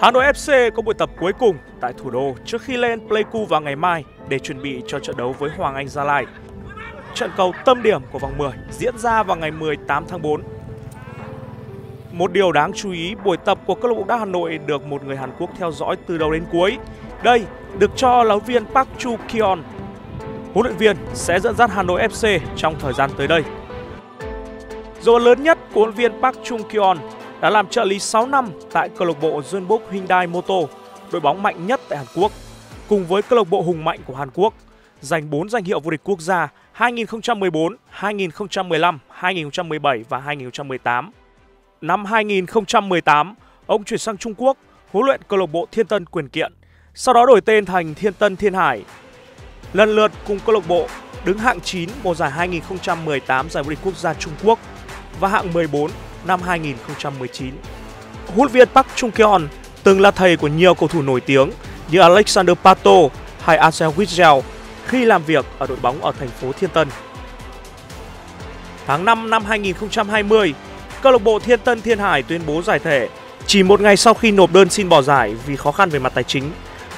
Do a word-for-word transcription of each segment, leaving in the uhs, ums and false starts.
Hà Nội ép xê có buổi tập cuối cùng tại thủ đô trước khi lên Pleiku vào ngày mai để chuẩn bị cho trận đấu với Hoàng Anh Gia Lai. Trận cầu tâm điểm của vòng mười diễn ra vào ngày mười tám tháng tư. Một điều đáng chú ý, buổi tập của câu lạc bộ bóng đá Hà Nội được một người Hàn Quốc theo dõi từ đầu đến cuối. Đây được cho là huấn luyện viên Park Chu-kyun. Huấn luyện viên sẽ dẫn dắt Hà Nội ép xê trong thời gian tới đây. Dấu ấn lớn nhất của huấn luyện viên Park Chu-kyun đã làm trợ lý sáu năm tại câu lạc bộ Jeonbuk Hyundai Motor, đội bóng mạnh nhất tại Hàn Quốc, cùng với câu lạc bộ hùng mạnh của Hàn Quốc, giành bốn danh hiệu vô địch quốc gia hai nghìn không trăm mười bốn, hai nghìn không trăm mười lăm, hai nghìn không trăm mười bảy và hai nghìn không trăm mười tám. Năm hai nghìn không trăm mười tám, ông chuyển sang Trung Quốc huấn luyện câu lạc bộ Thiên Tân Quyền Kiện, sau đó đổi tên thành Thiên Tân Thiên Hải. Lần lượt cùng câu lạc bộ đứng hạng chín mùa giải hai nghìn không trăm mười tám giải vô địch quốc gia Trung Quốc và hạng mười bốn năm hai nghìn không trăm mười chín. Huấn luyện viên Park Chung-kyun từng là thầy của nhiều cầu thủ nổi tiếng như Alexander Pato hay Marcel Witsel khi làm việc ở đội bóng ở thành phố Thiên Tân. Tháng năm năm hai nghìn không trăm hai mươi, câu lạc bộ Thiên Tân Thiên Hải tuyên bố giải thể chỉ một ngày sau khi nộp đơn xin bỏ giải vì khó khăn về mặt tài chính.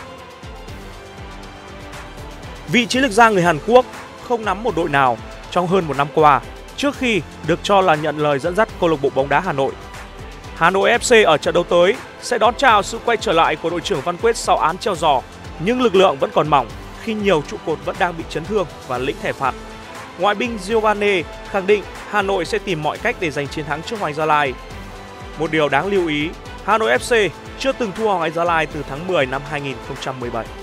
Vị chiến lược gia người Hàn Quốc không nắm một đội nào trong hơn một năm qua trước khi được cho là nhận lời dẫn dắt câu lạc bộ bóng đá Hà Nội. Hà Nội ép xê ở trận đấu tới sẽ đón chào sự quay trở lại của đội trưởng Văn Quyết sau án treo giò, nhưng lực lượng vẫn còn mỏng khi nhiều trụ cột vẫn đang bị chấn thương và lĩnh thẻ phạt. Ngoại binh Giovanni khẳng định Hà Nội sẽ tìm mọi cách để giành chiến thắng trước Hoàng Anh Gia Lai. Một điều đáng lưu ý, Hà Nội ép xê chưa từng thua Hoàng Anh Gia Lai từ tháng mười năm hai nghìn không trăm mười bảy.